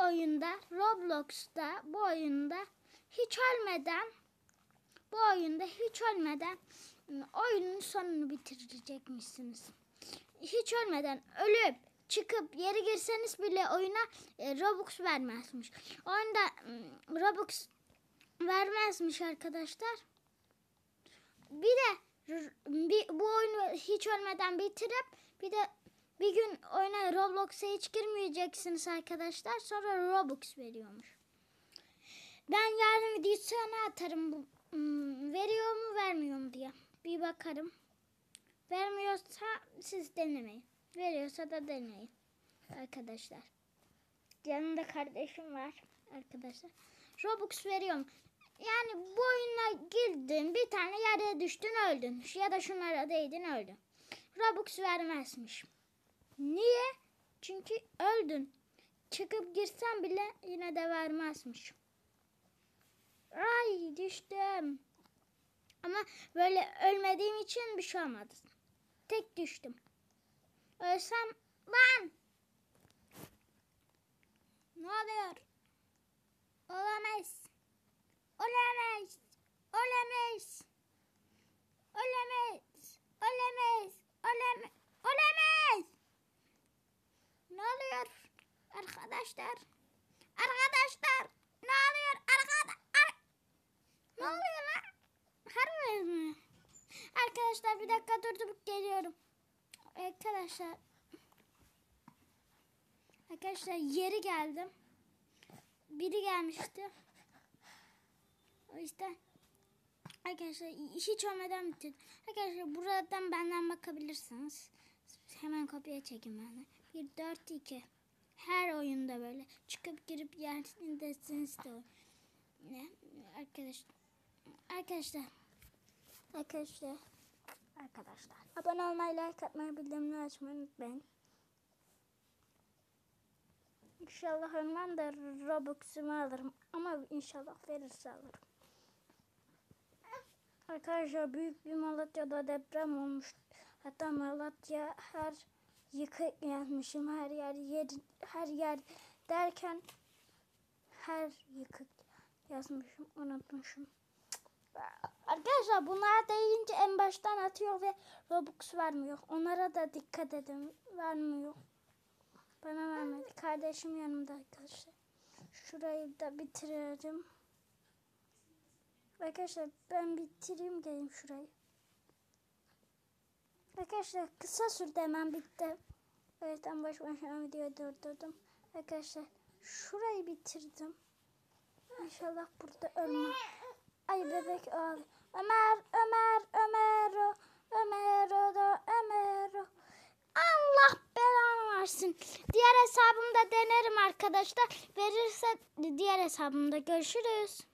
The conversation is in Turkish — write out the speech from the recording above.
oyunda, Roblox'ta bu oyunda hiç ölmeden oyunun sonunu bitirecekmişsiniz. Hiç ölmeden ölüp çıkıp yeri girseniz bile oyuna Robux vermezmiş. Oyunda Robux vermezmiş arkadaşlar. Bir de bu oyunu hiç ölmeden bitirip bir de bir gün oyuna Roblox'a hiç girmeyeceksiniz arkadaşlar. Sonra Robux veriyormuş. Ben yarın videosunu atarım bu veriyor mu vermiyor mu diye. Bir bakarım. Vermiyorsa siz denemeyin. Veriyorsa da deneyin. Arkadaşlar. Yanında kardeşim var arkadaşlar. Robux veriyorum. Yani bu oyuna girdin, bir tane yere düştün, öldün. Ya da şunlara değdin, öldün. Robux vermezmiş. Niye? Çünkü öldün. Çıkıp girsen bile yine de vermezmiş. Ay düştüm. Ama böyle ölmediğim için bir şey olmadı. Tek düştüm. Ölsem lan. Ne oluyor? Olamaz. Olamaz. Olamaz. Olamaz. Olamaz. Olamaz. Olamaz. Ne oluyor? Arkadaşlar. Arkadaşlar. Ne oluyor? Ne oluyor lan? Harbi mi? Arkadaşlar bir dakika durdurup geliyorum. Arkadaşlar yeri geldim. Biri gelmişti. O yüzden arkadaşlar hiç olmadan bitirdim. Arkadaşlar buradan benden bakabilirsiniz. Hemen kopya çekin benden. 1, 4, 2. Her oyunda böyle çıkıp girip yerindesiniz de ne? Arkadaşlar. Abone olmayı, like atmayı, bildirimleri açmayı unutmayın. İnşallah ölmem de Robux'umu alırım. Ama inşallah verirse alırım. Arkadaşlar büyük bir Malatya'da deprem olmuş. Hatta Malatya her yıkık yazmışım. Her yer derken her yıkık yazmışım. Unutmuşum. Arkadaşlar bunlar deyince en baştan atıyor ve Robux vermiyor. Onlara da dikkat edin. Vermiyor. Bana vermedi. Kardeşim yanımda arkadaşlar. Şurayı da bitiririm. Arkadaşlar ben bitireyim geleyim şurayı. Arkadaşlar kısa sürede hemen bitti. Evet en başına videoyu durdurdum. Arkadaşlar şurayı bitirdim. İnşallah burada ölmem. Ay bebek ağlıyor. Ömer. Allah belanı versin. Diğer hesabımda denerim arkadaşlar. Verirse diğer hesabımda görüşürüz.